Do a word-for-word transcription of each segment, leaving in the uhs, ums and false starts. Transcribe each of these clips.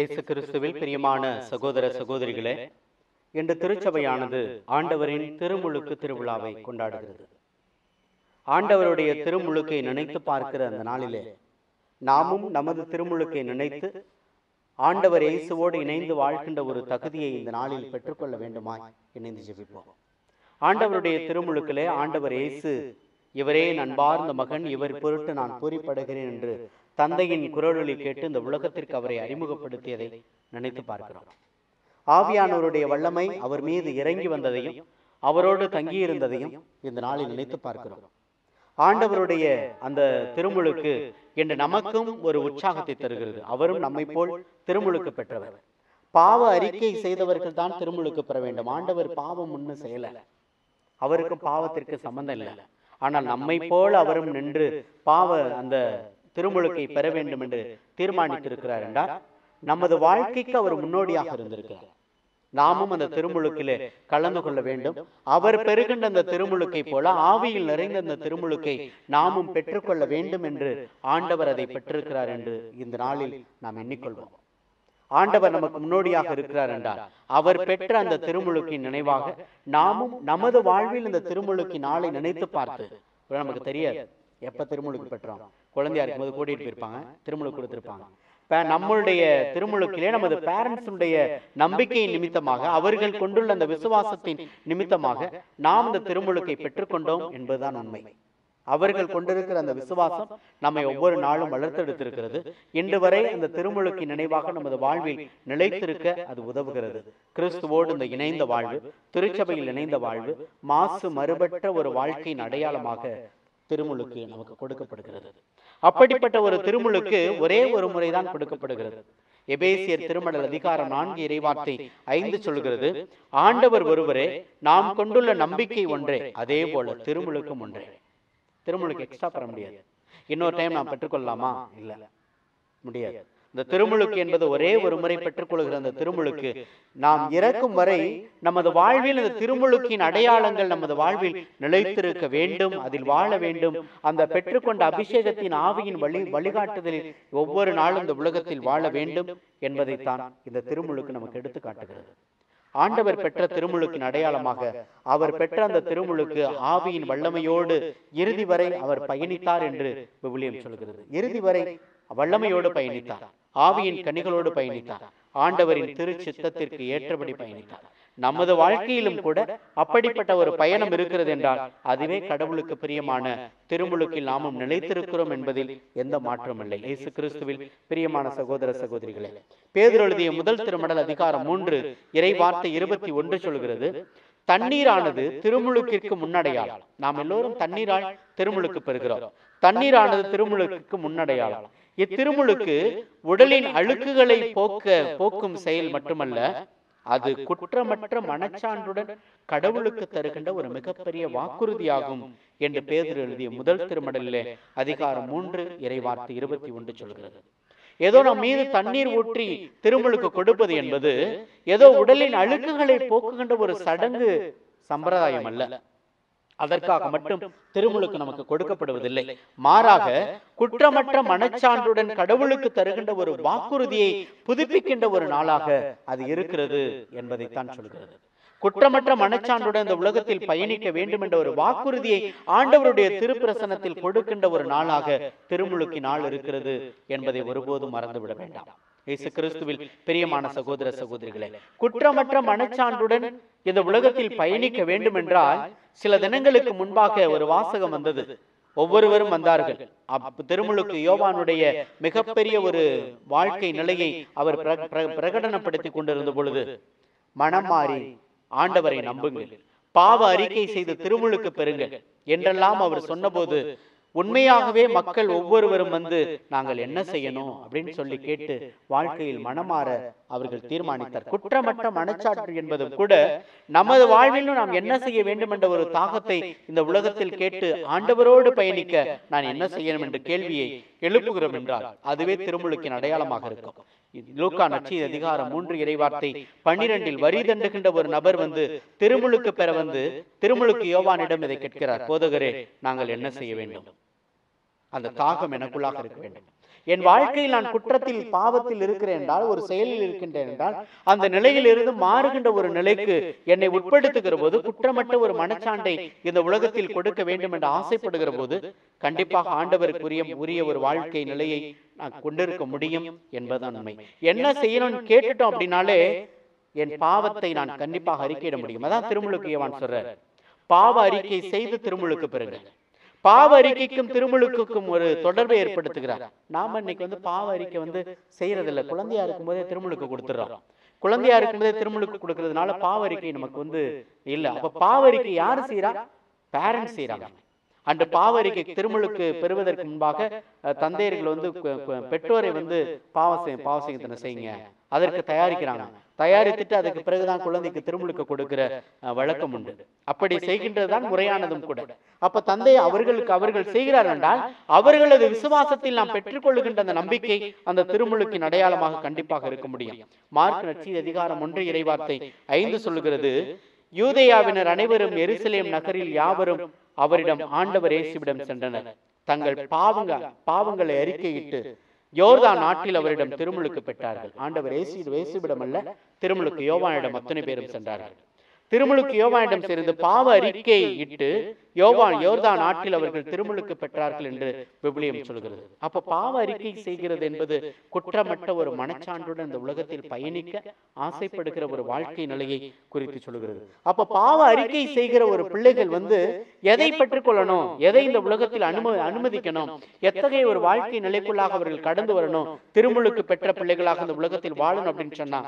இயேசு கிறிஸ்துவில் பிரியமான சகோதர சகோதரிகளே, இன்று திருச்சபையானது ஆண்டவரின் திருமுழுக்கு திருவிழாவை கொண்டாடுகிறது. ஆண்டவருடைய திருமுழுக்கை நினைத்து பார்க்கிற அந்த நாளிலே நாமும் நமது திருமுழுக்கை நினைத்து ஆண்டவர் இயேசுவோடு இணைந்து வாழ்கின்ற ஒரு தகுதியை இந்த நாளில் பெற்றுக்கொள்ள வேண்டுமாய் இணைந்து ஜெபிப்போம். ஆண்டவருடைய திருமுழுக்கிலே ஆண்டவர் இயேசு, இவரே நண்பார்ந்த மகன், இவர் பொருட்டு நான் பூரிப்படுகிறேன் என்று தந்தையின் குரலொலி கேட்டு இந்த உலகத்திற்கு அவரை அறிமுகப்படுத்தியதை நினைத்து பார்க்கிறோம். ஆவியானவருடைய வல்லமை அவர் மீது இறங்கி வந்ததையும் அவரோடு தங்கியிருந்ததையும் இந்த நாளில் நினைத்து பார்க்கிறோம். ஆண்டவருடைய அந்த திருமுழுக்கு என்று நமக்கும் ஒரு உற்சாகத்தை தருகிறது. அவரும் நம்மை போல் திருமுழுக்கு பெற்றவர். பாவ அறிக்கை செய்தவர்கள் தான் திருமுழுக்கு பெற வேண்டும். ஆண்டவர் பாவம் ஒண்ணு செய்யல, அவருக்கு பாவத்திற்கு சம்பந்தம் இல்லை. ஆனால் நம்மை போல அவரும் நின்று பாவ அந்த திருமுழுக்கை பெற வேண்டும் என்று தீர்மானித்திருக்கிறார் என்றால் நமது வாழ்க்கைக்கு அவர் முன்னோடியாக இருந்திருக்கிறார். நாமும் அந்த திருமுழுக்கிலே கலந்து கொள்ள வேண்டும். அவர் பெறுகின்ற அந்த திருமுழுக்கை போல ஆவியில் நிறைந்த அந்த திருமுழுக்கை நாமும் பெற்றுக்கொள்ள வேண்டும் என்று ஆண்டவர் அதை பெற்றிருக்கிறார் என்று இந்த நாளில் நாம் எண்ணிக்கொள்வோம். ஆண்டவர் நமக்கு முன்னோடியாக இருக்கிறார் என்றால் அவர் பெற்ற அந்த திருமுழுக்கின் நினைவாக நாமும் நமது வாழ்வில் இந்த திருமுழுக்கின் நாளை நினைத்து பார்த்து, நமக்கு தெரியாது எப்ப திருமுழுக்கு பெற்றோம், குழந்தையா இருக்கும்போது கூட்டிட்டு போயிருப்பாங்க, திருமுழுக்கு கொடுத்திருப்பாங்க. நம்மளுடைய திருமுழுக்கிலே நமது பேரண்ட்ஸுடைய நம்பிக்கையின் நிமித்தமாக அவர்கள் கொண்டுள்ள அந்த விசுவாசத்தின் நிமித்தமாக நாம் இந்த திருமுழுக்கை பெற்றுக்கொண்டோம் என்பதுதான் உண்மை. அவர்கள் கொண்டிருக்கிற அந்த விசுவாசம் நம்மை ஒவ்வொரு நாளும் வளர்த்தெடுத்திருக்கிறது. இன்று வரை அந்த திருமுழுக்கின் நினைவாக நமது வாழ்வில் நிலைத்திருக்க அது உதவுகிறது. கிறிஸ்துவோடு இந்த இணைந்த வாழ்வு, திருச்சபையில் இணைந்த வாழ்வு, மாசு மறுபற்ற ஒரு வாழ்க்கையின் அடையாளமாக திருமுழுக்கு நமக்கு கொடுக்கப்படுகிறது. அப்படிப்பட்ட ஒரு திருமுழுக்கு ஒரே ஒரு முறைதான் கொடுக்கப்படுகிறது. எபேசியர் திருமடல் அதிகாரம் நான்கு இறைவார்த்தை ஐந்து சொல்கிறது, ஆண்டவர் ஒருவரே, நாம் கொண்டுள்ள நம்பிக்கை ஒன்றே, அதே போல திருமுழுக்கும் ஒன்றே. திருமுழுக்கு எக்ஸ்ட்ரா பெற முடியாது. இன்னொரு டைம் நாம் பெற்றுக்கொள்ளலாமா? இல்ல, முடியாது. இந்த திருமுழுக்கு என்பது ஒரே ஒரு முறை பெற்றுக்கொள்கிற அந்த திருமுழுக்கு நாம் இறக்கும் வரை நமது வாழ்வில் இந்த திருமுழுக்கின் அடையாளங்கள் நமது வாழ்வில் நிலைத்திருக்க வேண்டும், அதில் வாழ வேண்டும். அந்த பெற்றுக்கொண்ட அபிஷேகத்தின் ஆவியின் வழி வழிகாட்டுதலில் ஒவ்வொரு நாளும் இந்த உலகத்தில் வாழ வேண்டும் என்பதைத்தான் இந்த திருமுழுக்கு நமக்கு எடுத்து காட்டுகிறது. ஆண்டவர் பெற்ற திருமுழுக்கின் அடையாளமாக அவர் பெற்ற அந்த திருமுழுக்கு ஆவியின் வல்லமையோடு இறுதி வரை அவர் பயணித்தார் என்று விவிலியம் சொல்கிறது. இறுதி வரை வல்லமையோடு பயணித்தார், ஆவியின் கனிகளோடு பயணித்தார், ஆண்டவரின் திருச்சித்தத்திற்கு ஏற்றபடி பயணித்தார். நமது வாழ்க்கையிலும் கூட அப்படிப்பட்ட ஒரு பயணம் இருக்கிறது என்றால் அதுவே கடவுளுக்கு பிரியமான திருமுழுக்கில் நாமும் நிலைத்திருக்கிறோம் என்பதில் எந்த மாற்றமும் இல்லை. இயேசு கிறிஸ்துவில் பிரியமான சகோதர சகோதரிகளே, பேதுரு எழுதிய முதல் திருமடல் அதிகாரம் மூன்று இறை வார்த்தை இருபத்தி ஒன்று சொல்கிறது, தண்ணீரானது திருமுழுக்கிற்கு முன்னடையாளம். நாம் எல்லோரும் தண்ணீரால் திருமுழுக்கு பெறுகிறோம். தண்ணீரானது திருமுழுக்கு முன்னடையாளம். இத்திருமுழுக்கு உடலின் அழுக்குகளை போக்க போக்கும் செயல் மட்டுமல்ல, அது குற்றமற்ற மனச்சான்றுடன் கடவுளுக்கு தருகின்ற ஒரு மிகப்பெரிய வாக்குறுதியாகும் என்று பேதுரு எழுதிய முதல் திருமடலிலே அதிகாரம் மூன்று இறை வார்த்தை இருபத்தி ஒன்று சொல்கிறது. ஏதோ நம் மீது தண்ணீர் ஊற்றி திருமுழுக்கு கொடுப்பது என்பது ஏதோ உடலின் அழுக்குகளை போக்குகின்ற ஒரு சடங்கு சம்பிரதாயம் அல்ல. அதற்காக மட்டும் திருமுழுக்கு நமக்கு கொடுக்கப்படுவதில்லை. மாறாக குற்றமற்ற மனச்சான்றுடன் கடவுளுக்கு தருகின்ற ஒரு வாக்குறுதியை புதுப்பிக்கின்ற ஒரு நாளாக அது இருக்கிறது என்பதைத்தான் சொல்கிறது. குற்றமற்ற மனச்சான்றுடன் இந்த உலகத்தில் பயணிக்க வேண்டும் என்ற ஒரு வாக்குறுதியை ஆண்டவருடைய திருப்பிரசனத்தில் கொடுக்கின்ற ஒரு நாளாக திருமுழுக்கு நாள் இருக்கிறது என்பதை ஒருபோதும் மறந்துவிட வேண்டாம். இயேசு கிறிஸ்துவில் பிரியமான சகோதர சகோதரிகளே, குற்றமற்ற மனச்சான்றுடன் இந்த உலகத்தில் பயணிக்க வேண்டும் என்றால் சில தினங்களுக்கு முன்பாக ஒரு வாசகம் வந்தது. ஒவ்வொருவரும் வந்தார்கள். திருமுழுக்கு யோவானுடைய மிகப்பெரிய ஒரு வாழ்க்கை நிலையை அவர் பிரகடனப்படுத்தி கொண்டிருந்த பொழுது, மனம் மாறி ஆண்டவரை நம்புங்கள், பாவ அறிக்கை செய்து திருமுழுக்கு பெறுங்கள் என்றெல்லாம் அவர் சொன்னபோது உண்மையாகவே மக்கள் ஒவ்வொருவரும் வந்து நாங்கள் என்ன செய்யணும் அப்படின்னு சொல்லி கேட்டு வாழ்க்கையில் மனமாற அவர்கள் தீர்மானித்தார். குற்றமற்ற மனச்சான்று என்பதும் கூட நமது வாழ்விலும் நாம் என்ன செய்ய வேண்டும் என்ற ஒரு தாகத்தை இந்த உலகத்தில் கேட்டு ஆண்டவரோடு பயணிக்க நான் என்ன செய்யணும் என்ற கேள்வியை எழுப்புகிறோம் என்றால் அதுவே திருமுழுக்கின் அடையாளமாக இருக்கும். லூக்கா நற்செய்தி அதிகாரம் மூன்று இறைவார்த்தை பன்னிரண்டில் வரி தண்டுகின்ற ஒரு நபர் வந்து திருமுழுக்கு பெற வந்து திருமுழுக்கு யோவானிடம் இதை கேட்கிறார், போதகரே நாங்கள் என்ன செய்ய வேண்டும்? அந்த தாகம் எனக்குள்ளாக இருக்க வேண்டும். என் வாழ்க்கையில் நான் குற்றத்தில் பாவத்தில் இருக்கிறேன் என்றால், ஒரு செயலில் இருக்கின்றேன் என்றால், அந்த நிலையில் இருந்து மாறுகின்ற ஒரு நிலைக்கு என்னை உட்படுத்துகிற போது, குற்றமற்ற ஒரு மனச்சான்றை இந்த உலகத்தில் கொடுக்க வேண்டும் என்று ஆசைப்படுகிற போது, கண்டிப்பாக ஆண்டவருக்குரிய உரிய ஒரு வாழ்க்கை நிலையை நான் கொண்டிருக்க முடியும் என்பதுதான் உண்மை. என்ன செய்யணும்னு கேட்டுட்டோம் அப்படின்னாலே என் பாவத்தை நான் கண்டிப்பாக அறிக்கையிட முடியும். அதான் திருமுழுக்கு யோவான் சொல்றார், பாவ அறிக்கை செய்து திருமுழுக்கு பெறுங்க. பாவ அறிக்கைக்கும் திருமுழுக்குக்கும் ஒரு தொடர்பை ஏற்படுத்துகிறார். நாம இன்னைக்கு வந்து பாவ அறிக்கை வந்து செய்யறதில்லை. குழந்தையா இருக்கும் போதே திருமுழுக்கு கொடுத்துடுறோம். குழந்தையா இருக்கும் போதே திருமுழுக்கு கொடுக்கறதுனால பாவ அறிக்கை நமக்கு வந்து இல்ல. அப்ப பாவ அறிக்கை யாரு செய்யறா? பேரண்ட்ஸ் செய்யறாங்க. அன்று பாவ அறிக்கை திருமுழுக்கு பெறுவதற்கு முன்பாக தந்தையர்கள் வந்து பெற்றோரை வந்து பாவ பாவ செய்யத்தனை செய்யுங்க, அதற்கு தயாரிக்கிறாங்க. தயாரித்துட்டு அதுக்கு பிறகுதான் குழந்தைக்கு திருமுழுக்கு கொடுக்கிற வழக்கம் உண்டு. அப்படி செய்கின்றதுதான் முறையானதும் கூட. அப்ப தந்தை அவர்களுக்கு அவர்கள் செய்கிறார்கள் என்றால் அவர்களது விசுவாசத்தில் நாம் பெற்றுக்கொள்ளுகின்ற அந்த நம்பிக்கை அந்த திருமுழுக்கின் அடையாளமாக கண்டிப்பாக இருக்க முடியும். மார்க் நற்செய்தி அதிகாரம் ஒன்று இறைவார்த்தை ஐந்து சொல்லுகிறது, யூதேயாவினர் அனைவரும் எருசலேம் நகரில் யாவரும் அவரிடம் ஆண்டவர் இயேசுவிடம் சென்றனர். தங்கள் பாவங்க பாவங்களை அறிக்கையிட்டு யோர்தான் நாட்டில் அவரிடம் திருமுழுக்கு பெற்றார்கள். ஆண்டவர் இயேசு இயேசுவிடம் அல்ல, திருமுழுக்கு யோவானிடம் அத்தனை பேரும் சென்றார்கள். திருமுழுக்கு யோவானிடம் சேர்ந்து பாவ அறிக்கை இட்டு யோவான் யோர்தான் நாட்டில் அவர்கள் திருமுழுக்கு பெற்றார்கள் என்று விவிலியம் சொல்கிறது. அப்ப பாவ அறிக்கை செய்கிறது என்பது குற்றமற்ற ஒரு மனச்சான்றுடன் இந்த உலகத்தில் பயணிக்க ஆசைப்படுகிற ஒரு வாழ்க்கை நிலையை குறித்து சொல்கிறது. அப்ப பாவ அறிக்கை செய்கிற ஒரு பிள்ளைகள் வந்து எதை பெற்றுக்கொள்ளணும், எதை இந்த உலகத்தில் அனும அனுமதிக்கணும், எத்தகைய ஒரு வாழ்க்கை நிலைக்குள்ளாக அவர்கள் கடந்து வரணும், திருமுழுக்கு பெற்ற பிள்ளைகளாக இந்த உலகத்தில் வாழணும் அப்படின்னு சொன்னா,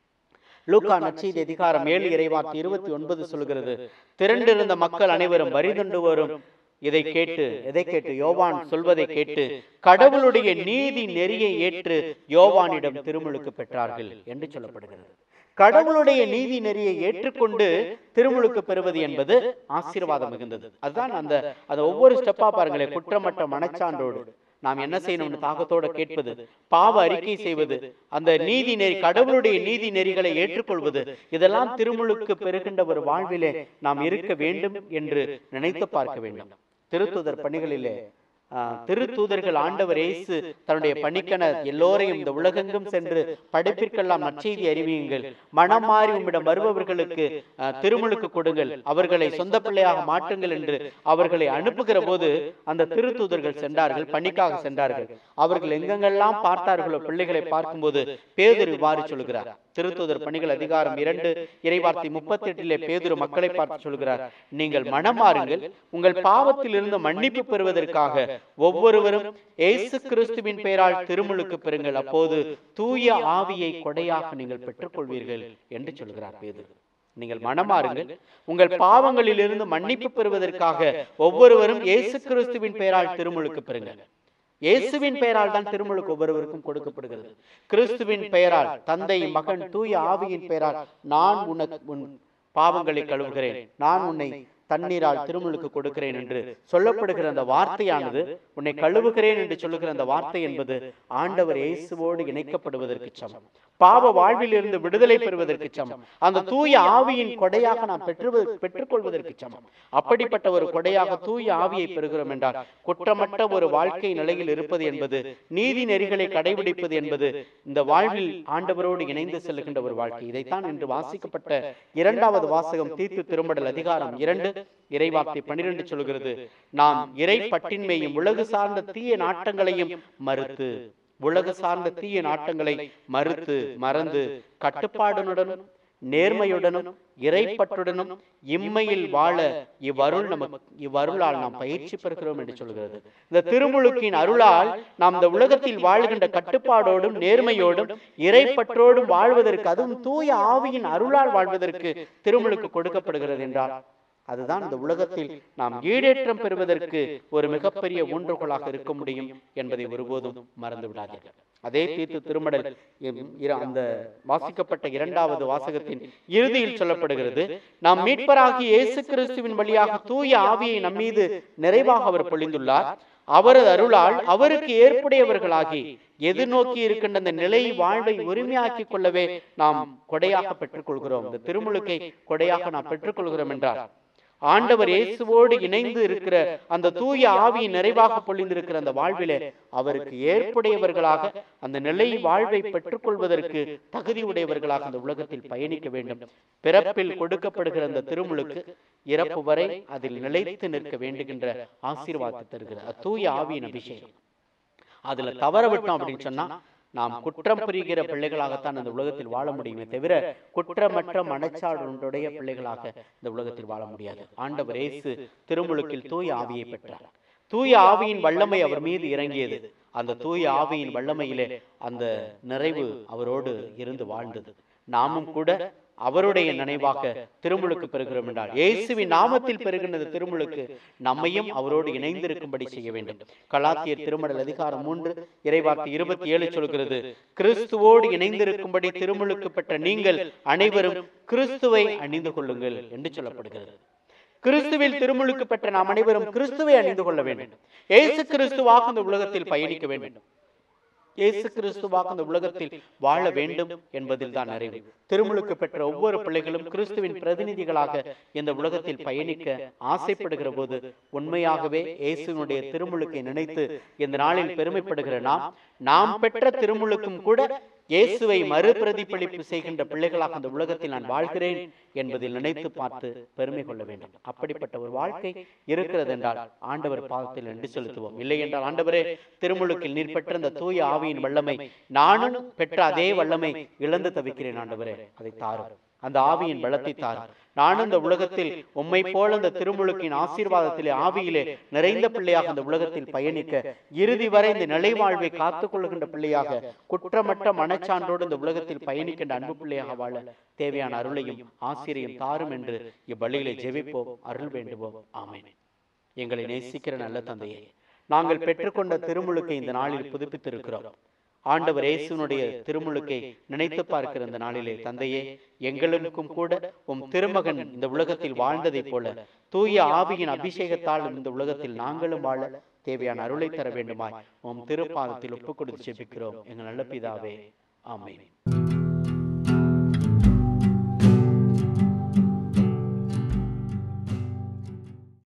லூக்கா நற்செய்தி அதிகாரம் ஏழு இறைவார்த்தை இருபத்தி ஒன்பது சொல்கிறது, திரண்டிருந்த மக்கள் அனைவரும் வரிதண்டு வரும் இதை கேட்டு எதை கேட்டு யோவான் சொல்வதை கேட்டு கடவுளுடைய நீதி நெறியை ஏற்று யோவானிடம் திருமுழுக்கு பெற்றார்கள் என்று சொல்லப்படுகிறது. கடவுளுடைய நீதி நெறியை ஏற்றுக்கொண்டு திருமுழுக்கு பெறுவது என்பது ஆசீர்வாதம் மிகுந்தது. அதுதான் அந்த அந்த ஒவ்வொரு ஸ்டெப்பா பாருங்களேன். குற்றமற்ற மனச்சான்றோடு நாம் என்ன செய்யணும்னு தாகத்தோட கேட்பது, பாவ அறிக்கை செய்வது, அந்த நீதி நெறி கடவுளுடைய நீதி நெறிகளை ஏற்றுக்கொள்வது, இதெல்லாம் திருமுழுக்கு பெறுகின்ற ஒரு வாழ்விலே நாம் இருக்க வேண்டும் என்று நினைத்து பார்க்க வேண்டும். திருத்தூதர் பணிகளிலே திருத்தூதர்கள் ஆண்டவர் இயேசு தன்னுடைய பணிக்கென எல்லோரையும் இந்த உலகெங்கும் சென்று படைப்பிற்கெல்லாம் நற்செய்தி அறிவியுங்கள், மனம் மாறி உம்மிடம் வருபவர்களுக்கு திருமுழுக்கு கொடுங்கள், அவர்களை சொந்த பிள்ளையாக மாற்றுங்கள் என்று அவர்களை அனுப்புகிற போது அந்த திருத்தூதர்கள் சென்றார்கள், பணிக்காக சென்றார்கள். அவர்கள் எங்கெங்கெல்லாம் பார்த்தார்களோ பிள்ளைகளை பார்க்கும்போது பேதுரு இவ்வாறு சொல்கிறார். திருத்தூதர் பணிகள் அதிகாரம் இரண்டு இறைவார்த்தை முப்பத்தி எட்டிலே பேதுரு மக்களை பார்த்து சொல்கிறார், நீங்கள் மனம் மாறுங்கள், உங்கள் பாவத்தில் இருந்து மன்னிப்பு பெறுவதற்காக ஒவ்வொருவரும் இயேசு கிறிஸ்துவின் பெயரால் திருமுழுக்கு பெறுங்கள், அப்போது தூய ஆவியை கொடையாக நீங்கள் பெற்றுக்கொள்வீர்கள் என்று சொல்கிறார் பேதுரு. நீங்கள் மனமாறுங்கள், உங்கள் பாவங்களில் இருந்து மன்னிப்பு பெறுவதற்காக ஒவ்வொருவரும் இயேசு கிறிஸ்துவின் பெயரால் திருமுழுக்கு பெறுங்கள். இயேசுவின் பெயரால் தான் திருமுழுக்கு ஒவ்வொருவருக்கும் கொடுக்கப்படுகிறது. கிறிஸ்துவின் பெயரால், தந்தை மகன் தூய ஆவியின் பெயரால் நான் உனக்கு உன் பாவங்களை கழுவுகிறேன், நான் உன்னை தண்ணீரால் திருமுழுக்கு கொடுக்கிறேன் என்று சொல்லப்படுகிற அந்த வார்த்தையானது, உன்னை கழுவுகிறேன் என்று சொல்லுகிற அந்த வார்த்தை என்பது ஆண்டவர் இயேசுவோடு இணைக்கப்படுவதற்கு சமம். பாவ வாழ்வில் இருந்து விடுதலை பெறுவதற்கு சமம். அந்த தூய ஆவியின் கொடையாக நாம் பெற்று பெற்றுக்கொள்வதற்கு சமம். அப்படிப்பட்ட ஒரு கொடையாக தூய ஆவியை பெறுகிறோம் என்றால் குற்றமற்ற ஒரு வாழ்க்கை நிலையில் இருப்பது என்பது, நீதி நெறிகளை கடைபிடிப்பது என்பது இந்த வாழ்வில் ஆண்டவரோடு இணைந்து செல்லுகின்ற ஒரு வாழ்க்கை. இதைத்தான் இன்று வாசிக்கப்பட்ட இரண்டாவது வாசகம் தீத்து திருமடல் அதிகாரம் இரண்டு இறைவார்த்தை பன்னிரண்டு சொல்கிறது, நாம் இறை பட்டின்மையும் உலகு சார்ந்த தீய நாட்டங்களையும் மறுத்து உலக சார்ந்த தீய நாட்டங்களை மறுத்து மறந்து கட்டுப்பாடுடனும் நேர்மையுடனும் இறைப்பற்றுடனும் இம்மையில் வாழ இவ்வருள் நமக்கு இவ்வருளால் நாம் பயிற்சி பெறுகிறோம் என்று சொல்கிறது. இந்த திருமுழுக்கின் அருளால் நாம் இந்த உலகத்தில் வாழ்கின்ற கட்டுப்பாடோடும் நேர்மையோடும் இறைப்பற்றோடும் வாழ்வதற்கு, அதுவும் தூய ஆவியின் அருளால் வாழ்வதற்கு திருமுழுக்கு கொடுக்கப்படுகிறது என்றால் அதுதான் இந்த உலகத்தில் நாம் ஈடேற்றம் பெறுவதற்கு ஒரு மிகப்பெரிய ஊன்றுகோலாக இருக்க முடியும் என்பதை ஒருபோதும் மறந்து விடாதீர்கள். அதே தீத்து திருமடல் அந்த வாசிக்கப்பட்ட இரண்டாவது வாசகத்தின் இறுதியில் சொல்லப்படுகிறது, நாம் மீட்பராகிய இயேசு கிறிஸ்துவின் வழியாக தூய ஆவியை நம்மீது நிறைவாக அவர் பொழிந்துள்ளார். அவரது அருளால் அவருக்கு ஏற்புடையவர்களாகி எதிர்நோக்கி இருக்கின்ற அந்த நிலை வாழ்வை உரிமையாக்கி கொள்ளவே நாம் கொடையாக பெற்றுக் கொள்கிறோம். இந்த திருமுழுக்கை கொடையாக நாம் பெற்றுக் கொள்கிறோம் என்றார் ஆண்டவர் இயேசுவோடு இணைந்து இருக்கிற அந்த தூய ஆவியின் நிறைவாக பொழிந்திருக்கிற அந்த வாழ்விலே அவருக்கு ஏற்புடையவர்களாக அந்த நிலை வாழ்வை பெற்றுக்கொள்வதற்கு தகுதி உடையவர்களாக அந்த உலகத்தில் பயணிக்க வேண்டும். பிறப்பில் கொடுக்கப்படுகிற அந்த திருமுழுக்கு இறப்பு வரை அதில் நிலைத்து நிற்க வேண்டுகின்ற ஆசீர்வாதத்தை தருகிற தூய ஆவியின் அபிஷேகம். அதுல தவற விட்டோம் அப்படின்னு சொன்னா நாம் குற்றம் புரிகிற பிள்ளைகளாகத்தான் இந்த உலகத்தில் வாழ முடியுமே தவிர குற்றமற்ற மனச்சாடுடைய பிள்ளைகளாக இந்த உலகத்தில் வாழ முடியாது. ஆண்டவர் இயேசு திருமுழுக்கில் தூய ஆவியை பெற்றார். தூய ஆவியின் வல்லமை அவர் மீது இறங்கியது. அந்த தூய ஆவியின் வல்லமையிலே அந்த நிறைவு அவரோடு இருந்து வாழ்ந்தது. நாமும் கூட அவருடைய நினைவாக திருமுழுக்கு பெறுகிறோம் என்றால் இயேசுவின் நாமத்தில் பெறுகின்ற திருமுழுக்கு நம்மையும் அவரோடு இணைந்திருக்கும்படி செய்ய வேண்டும். கலாத்தியர் திருமடல் அதிகாரம் மூன்று இறைவார்த்தை இருபத்தி ஏழு சொல்கிறது, கிறிஸ்துவோடு இணைந்திருக்கும்படி திருமுழுக்கு பெற்ற நீங்கள் அனைவரும் கிறிஸ்துவை அணிந்து கொள்ளுங்கள் என்று சொல்லப்படுகிறது. கிறிஸ்துவில் திருமுழுக்கு பெற்ற நாம் அனைவரும் கிறிஸ்துவை அணிந்து கொள்ள வேண்டும். இயேசு கிறிஸ்துவாக இந்த உலகத்தில் பயணிக்க வேண்டும். இயேசு கிறிஸ்துவாக அந்த உலகத்தில் வாழ வேண்டும் என்பதில் தான் நிறைவு. திருமுழுக்கு பெற்ற ஒவ்வொரு பிள்ளைகளும் கிறிஸ்துவின் பிரதிநிதிகளாக இந்த உலகத்தில் பயணிக்க ஆசைப்படுகிற போது உண்மையாகவே இயேசுவினுடைய திருமுழுக்கை நினைத்து இந்த நாளில் பெருமைப்படுகிற நாம் நாம் பெற்ற திருமுழுக்கும் கூட இயேசுவை மறுபிரதிபலிப்பு செய்கின்ற பிள்ளைகளாக அந்த உலகத்தில் நான் வாழ்கிறேன் என்பதில் நினைத்து பார்த்து பெருமை கொள்ள வேண்டும். அப்படிப்பட்ட ஒரு வாழ்க்கை இருக்கிறது என்றால் ஆண்டவர் பாதத்தில் நன்றி செலுத்துவோம். இல்லை என்றால் ஆண்டவரே, திருமுழுக்கில் நீர் பெற்ற அந்த தூய ஆவியின் வல்லமை நானும் பெற்ற அதே வல்லமை இழந்து தவிக்கிறேன். ஆண்டவரே, அதை தாரும். அந்த ஆவியின் பலத்தை தாரும். நானும் இந்த உலகத்தில் உம்மை போல அந்த திருமுழுக்கின் ஆசீர்வாதத்திலே ஆவியிலே நிறைந்த பிள்ளையாக அந்த உலகத்தில் பயணிக்க இறுதி வரை இந்த நிலை வாழ்வை காத்துக் கொள்கின்ற பிள்ளையாக குற்றமற்ற மனச்சான்றோடு இந்த உலகத்தில் பயணிக்கின்ற அன்பு பிள்ளையாக வாழ தேவையான அருளையும் ஆசிரியம் தாரும் என்று இப்பலியிலே ஜெபிப்போம், அருள் வேண்டுவோம். ஆமென். எங்களை நேசிக்கிற நல்ல தந்தையே, நாங்கள் பெற்றுக்கொண்ட திருமுழுக்கை இந்த நாளில் புதுப்பித்திருக்கிறோம். ஆண்டவர் இயேசுனுடைய திருமுழுக்கை நினைத்து பார்க்கிற இந்த நாளிலே தந்தையே, எங்களுக்கும் கூட உம் திருமகன் இந்த உலகத்தில் வாழ்ந்ததை போல தூய ஆவியின் அபிஷேகத்தால் இந்த உலகத்தில் நாங்களும் வாழ தேவையான அருளை தர வேண்டுமாய் உம் திருப்பாதத்தில் ஒப்புக் கொடுத்து ஜெபிக்கிறோம் எங்கள் நல்ல பிதாவே. ஆமென்.